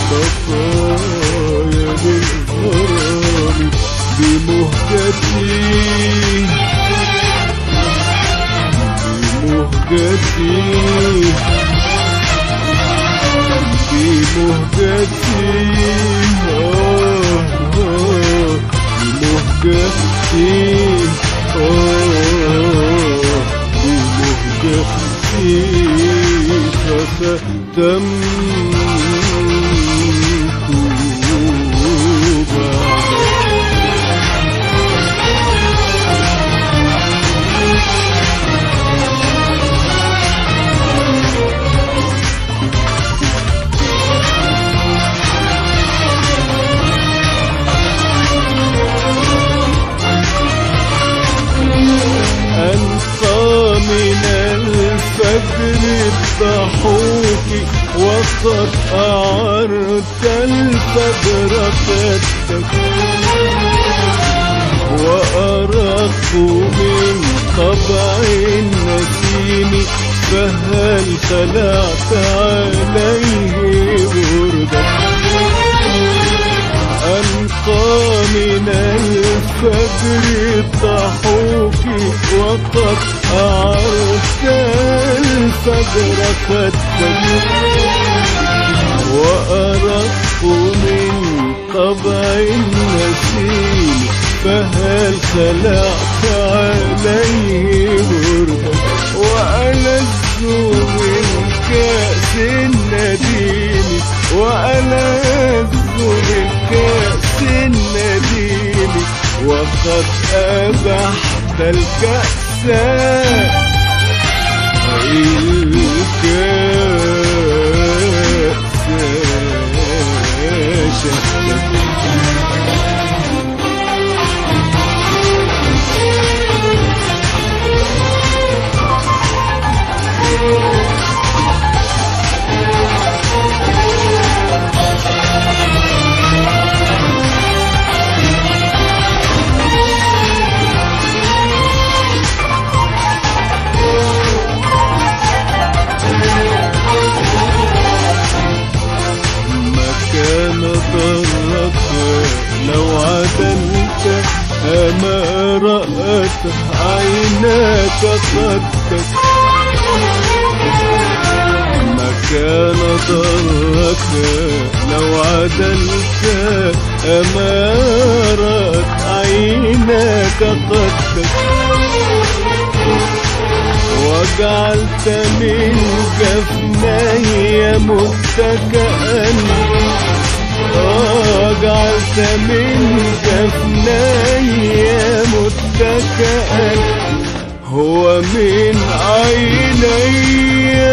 بقايا من غرامي بمهجتي بمهجتي بمهجتي بمهجتي بمهجتي ختمت من الفجر الضحوك وقد أعرت الفجر فتك وأرق من طبع النسيم فهل خلعت عليه بردك أنقى من الفجر الضحوك وقد أعرفت الفجر خدك وأرق من طبع النسيم فهل خلعت عليه بردك وألذ من كأس النديم وألذ من كأس النديم وقد أبحت الكأس الكأس لو عدلت أما رأت عيناك خدك مكان ضرك لو عدلت أما رأت عيناك خدك وجعلت من جفني متكئا وجعلت من جفني متكئا هو من عيني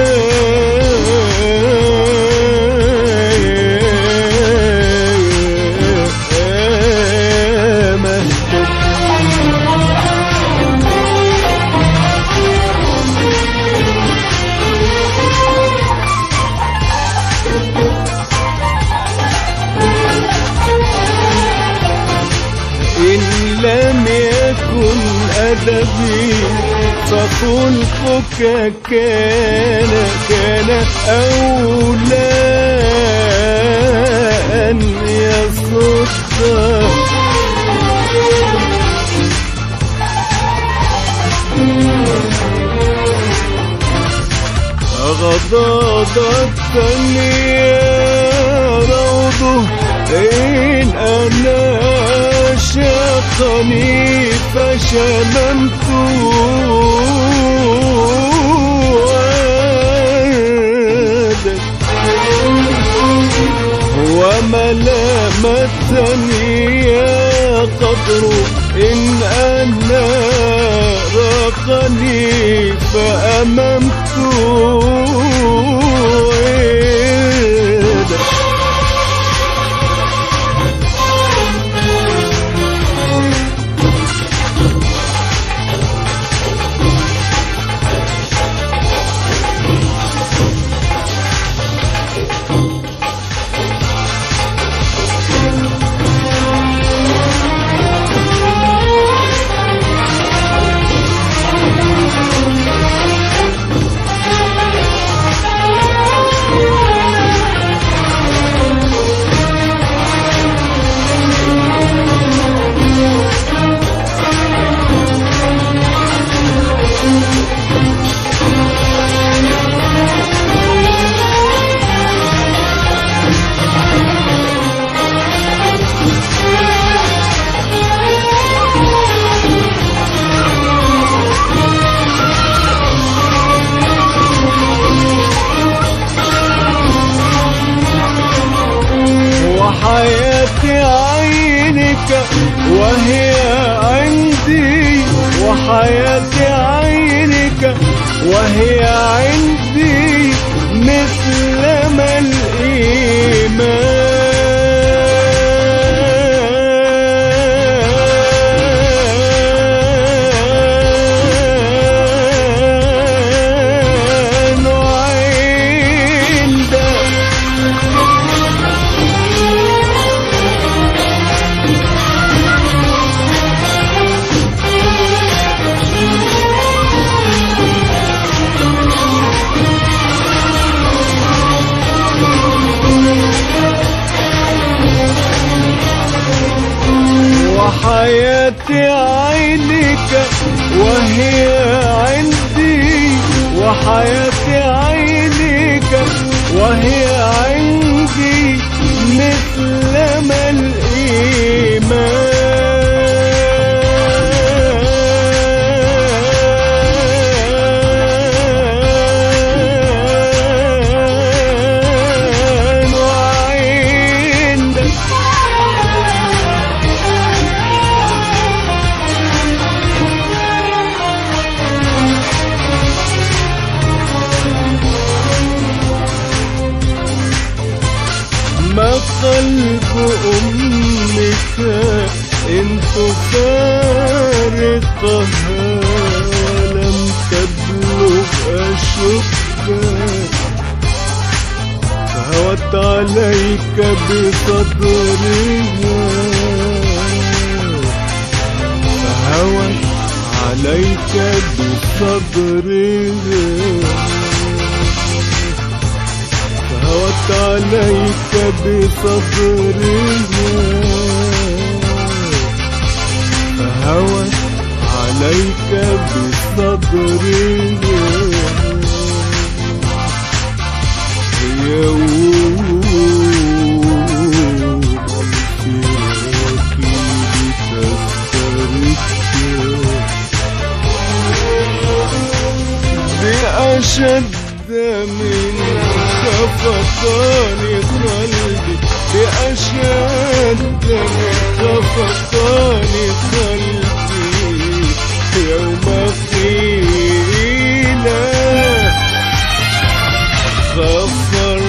إن لم يكن أدبي فخلقك كان أولى أن يصد غضاضتني روضه إن أنا شاقني فشممت وادك وملامتني يا قدر إن أنا راقني فأممت وادك وهي عندي وحياتي عينك وهي عندي مثل ما الإيمان عندك. وحياتي عينك وهي عندي وحياتي عينك وهي عندي مثل ما الإيمان وعندك. ما قلب أمك إن تفارقها لم تبلغ أشقها فهوت عليك بصدرها فهوت عليك بصدرها فهوت عليك بصدرها فهوت عليك بصدرها هي الفراق لتسترك بأشد من خفقان قلبي بأشد من خفقان قلبي يوم قيل غفر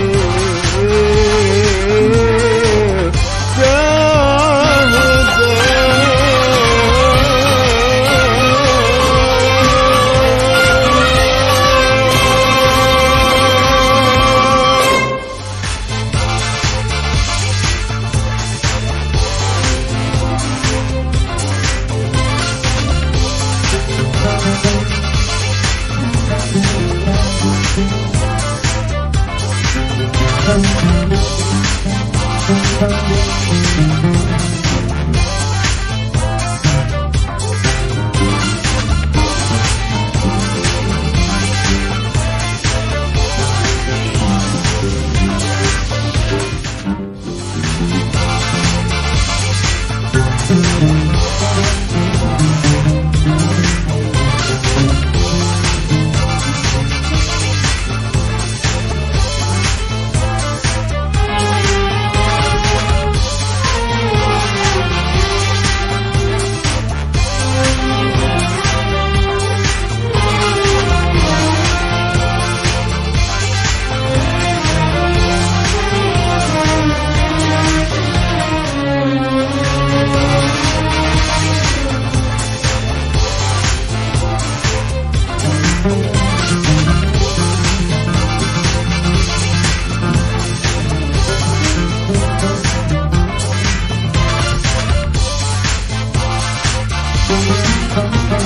Thank you.